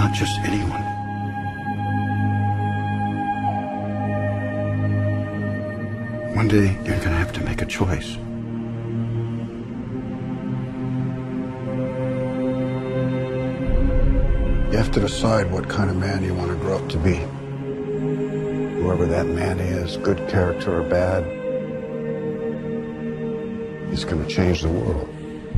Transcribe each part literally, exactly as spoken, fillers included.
not just anyone. One day, you're going to have to make a choice. You have to decide what kind of man you want to grow up to be. Whoever that man is, good character or bad, he's going to change the world.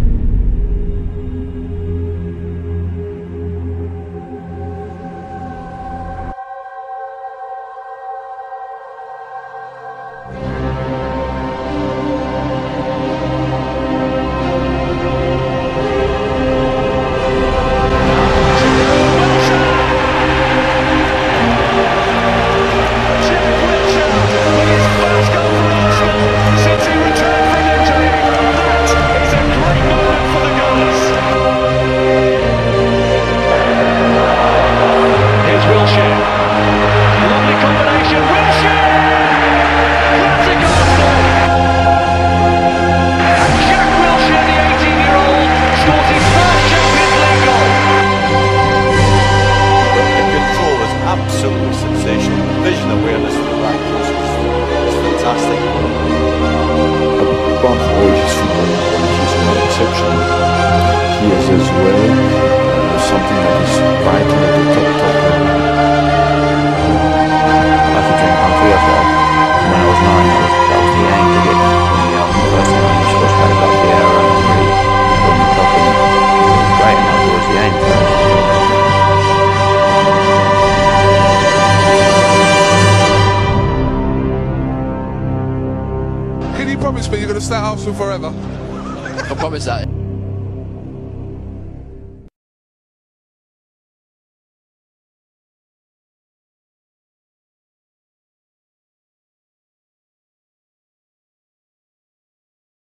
Wilshere. Lovely combination. Wilshere! Classic Arsenal! And Jack Wilshere, the eighteen-year-old, scores his first Champions League goal. The control was absolutely sensational. The vision awareness of the back post was, was fantastic. Apart from all his football knowledge, he's not exceptional. He is as well uh, something that is vital at the top top level. African country as well. When I was nine, that was, that was the aim to get in the um, first time I scored straight up the air and really put the top in. It was great, and that was the aim. Can you promise me you're going to stay at Arsenal forever? I promise that.